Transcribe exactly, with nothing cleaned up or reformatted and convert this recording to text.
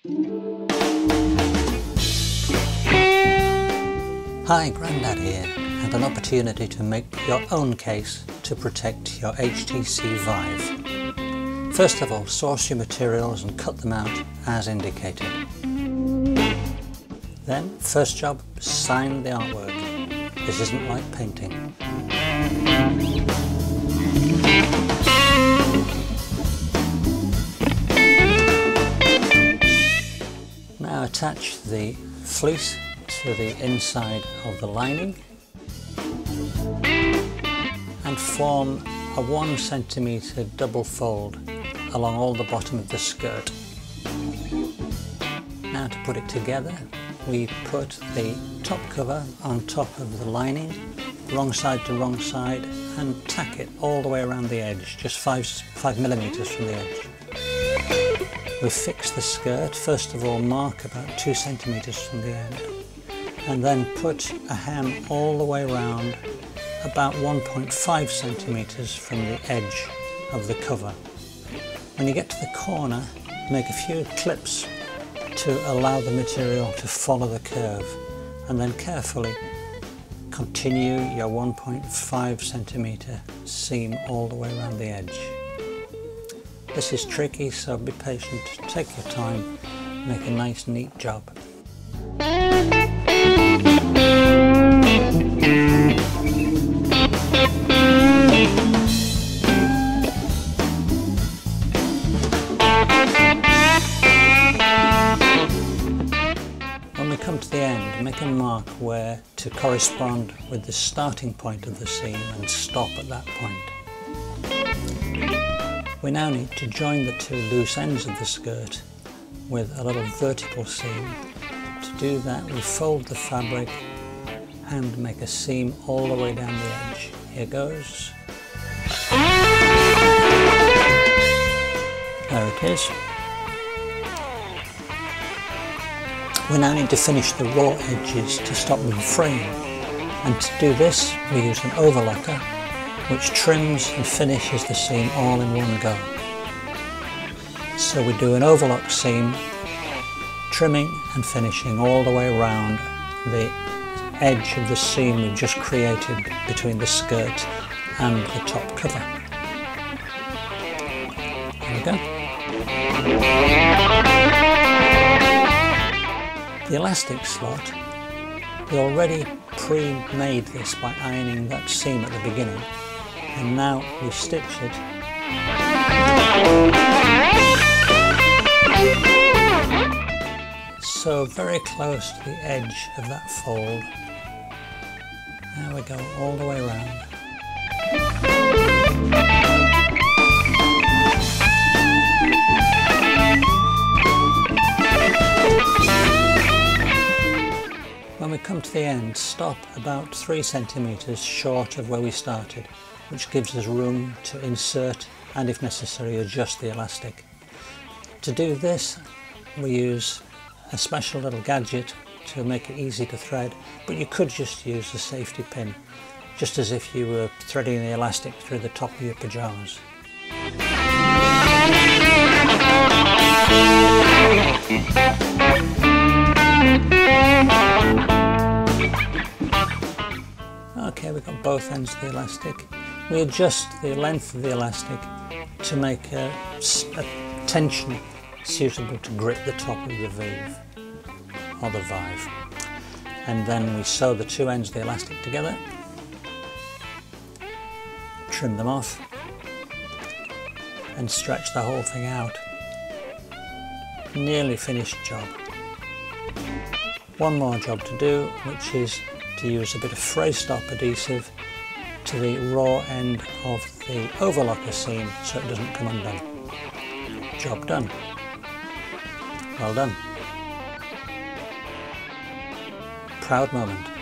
Hi, Grandad here, and an opportunity to make your own case to protect your H T C Vive. First of all, source your materials and cut them out as indicated. Then, first job, sign the artwork. This isn't like painting. Now attach the fleece to the inside of the lining and form a one centimetre double fold along all the bottom of the skirt. Now to put it together, we put the top cover on top of the lining, wrong side to wrong side, and tack it all the way around the edge, just five, five millimetres from the edge. We fix the skirt, first of all mark about two centimetres from the end, and then put a hem all the way around about one point five centimetres from the edge of the cover. When you get to the corner, make a few clips to allow the material to follow the curve, and then carefully continue your one point five centimetre seam all the way around the edge. This is tricky, so be patient, take your time, make a nice neat job. When we come to the end, make a mark where to correspond with the starting point of the seam and stop at that point. We now need to join the two loose ends of the skirt with a little vertical seam. To do that, we fold the fabric and make a seam all the way down the edge. Here goes. There it is. We now need to finish the raw edges to stop them fraying, and to do this we use an overlocker which trims and finishes the seam all in one go. So we do an overlock seam, trimming and finishing all the way around the edge of the seam we've just created between the skirt and the top cover. There we go. The elastic slot, we already pre-made this by ironing that seam at the beginning, and now we stitch it so very close to the edge of that fold. There we go, all the way around. When we come to the end, stop about three centimetres short of where we started, which gives us room to insert and, if necessary, adjust the elastic. To do this, we use a special little gadget to make it easy to thread, but you could just use a safety pin, just as if you were threading the elastic through the top of your pyjamas. Okay, we've got both ends of the elastic. We adjust the length of the elastic to make a, a tension suitable to grip the top of the Vive, or the Vive. And then we sew the two ends of the elastic together, trim them off, and stretch the whole thing out. Nearly finished job. One more job to do, which is to use a bit of fray stop adhesive to the raw end of the overlocker seam so it doesn't come undone. Job done. Well done. Proud moment.